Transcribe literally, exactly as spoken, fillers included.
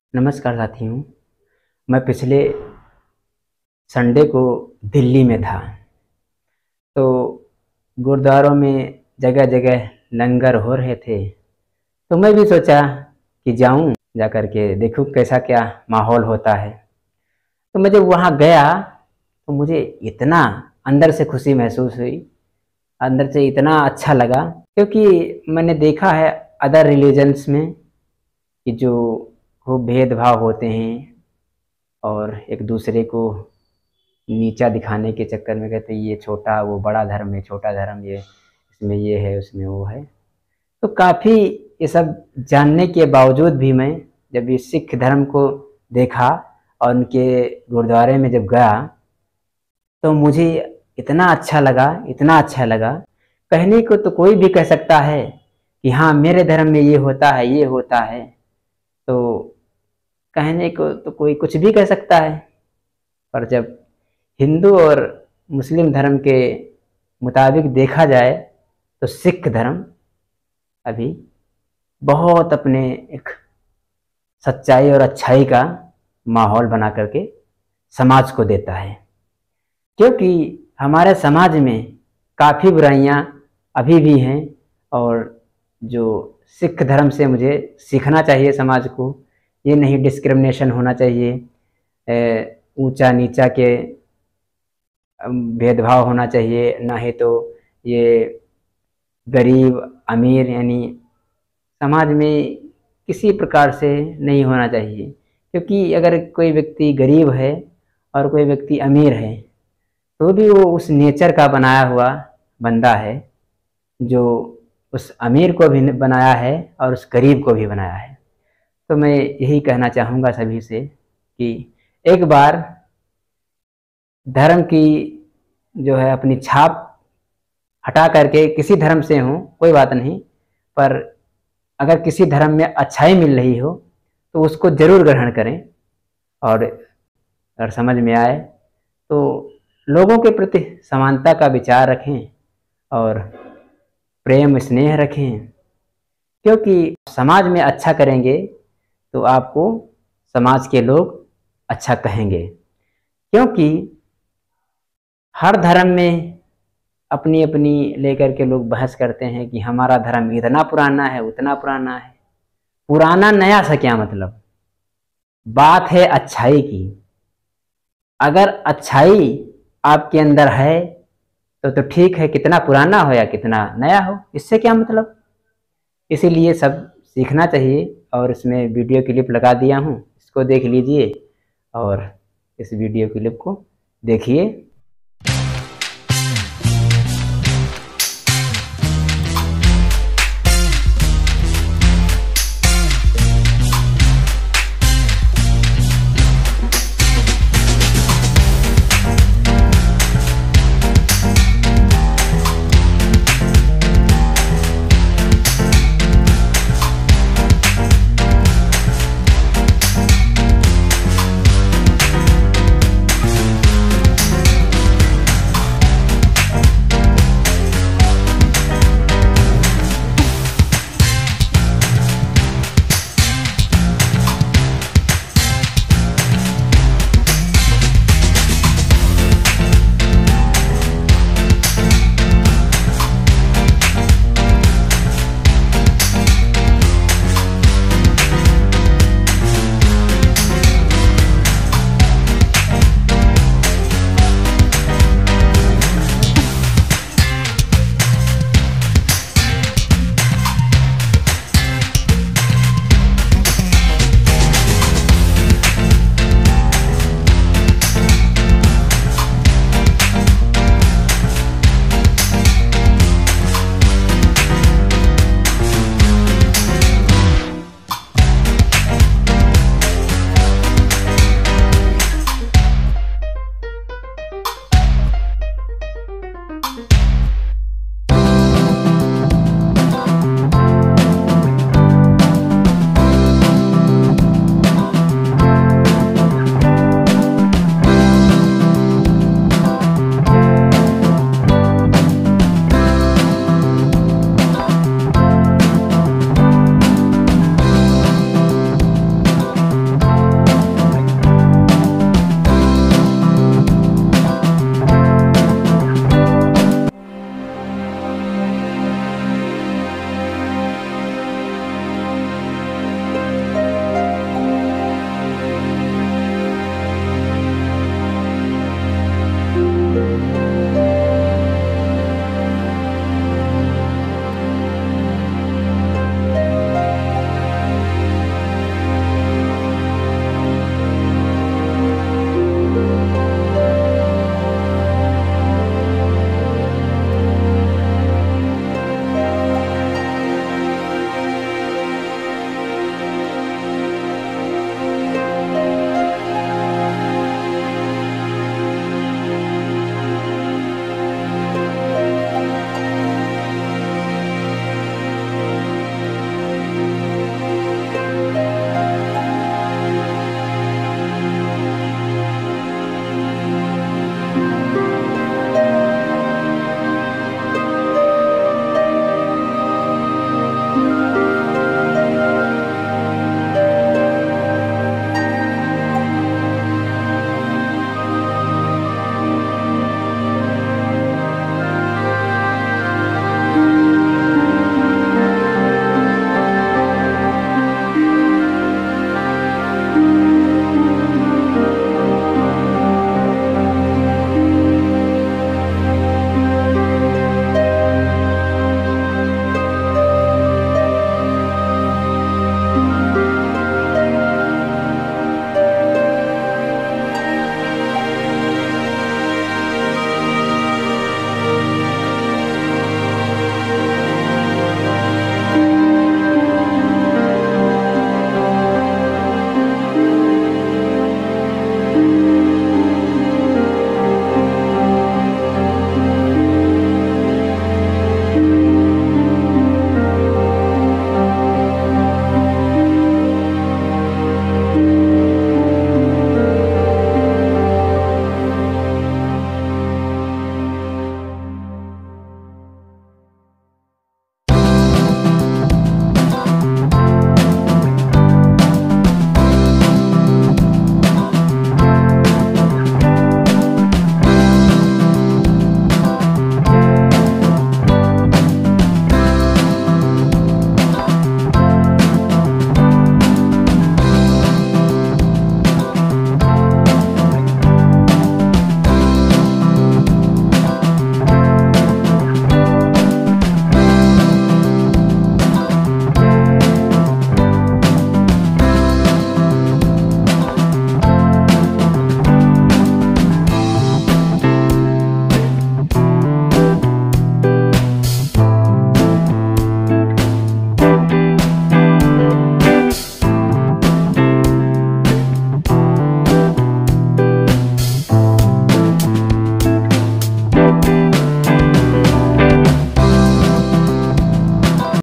नमस्कार साथियों। मैं पिछले संडे को दिल्ली में था, तो गुरुद्वारों में जगह जगह लंगर हो रहे थे। तो मैं भी सोचा कि जाऊं, जा कर के देखूं कैसा क्या माहौल होता है। तो मैं जब वहां गया तो मुझे इतना अंदर से खुशी महसूस हुई, अंदर से इतना अच्छा लगा, क्योंकि मैंने देखा है अदर रिलीजन्स में कि जो खूब भेदभाव होते हैं और एक दूसरे को नीचा दिखाने के चक्कर में कहते हैं ये छोटा, वो बड़ा धर्म है, छोटा धर्म ये, इसमें ये है, उसमें वो है। तो काफ़ी ये सब जानने के बावजूद भी मैं जब ये सिख धर्म को देखा और उनके गुरुद्वारे में जब गया तो मुझे इतना अच्छा लगा, इतना अच्छा लगा। कहने को तो कोई भी कह सकता है कि हाँ मेरे धर्म में ये होता है, ये होता है। तो कहने को तो कोई कुछ भी कह सकता है, पर जब हिंदू और मुस्लिम धर्म के मुताबिक देखा जाए तो सिख धर्म अभी बहुत अपने एक सच्चाई और अच्छाई का माहौल बना करके समाज को देता है। क्योंकि हमारे समाज में काफ़ी बुराइयां अभी भी हैं, और जो सिख धर्म से मुझे सीखना चाहिए समाज को, ये नहीं डिस्क्रिमिनेशन होना चाहिए, ऊंचा नीचा के भेदभाव होना चाहिए, ना ही तो ये गरीब अमीर यानी समाज में किसी प्रकार से नहीं होना चाहिए। क्योंकि अगर कोई व्यक्ति गरीब है और कोई व्यक्ति अमीर है तो भी वो उस नेचर का बनाया हुआ बंदा है जो उस अमीर को भी बनाया है और उस गरीब को भी बनाया है। तो मैं यही कहना चाहूँगा सभी से कि एक बार धर्म की जो है अपनी छाप हटा करके, किसी धर्म से हो कोई बात नहीं, पर अगर किसी धर्म में अच्छाई मिल रही हो तो उसको जरूर ग्रहण करें, और अगर समझ में आए तो लोगों के प्रति समानता का विचार रखें और प्रेम स्नेह रखें। क्योंकि समाज में अच्छा करेंगे तो आपको समाज के लोग अच्छा कहेंगे। क्योंकि हर धर्म में अपनी अपनी लेकर के लोग बहस करते हैं कि हमारा धर्म इतना पुराना है, उतना पुराना है। पुराना नया सा क्या मतलब, बात है अच्छाई की। अगर अच्छाई आपके अंदर है तो तो ठीक है, कितना पुराना हो या कितना नया हो, इससे क्या मतलब। इसीलिए सब सीखना चाहिए, और इसमें वीडियो क्लिप लगा दिया हूँ, इसको देख लीजिए और इस वीडियो क्लिप को देखिए।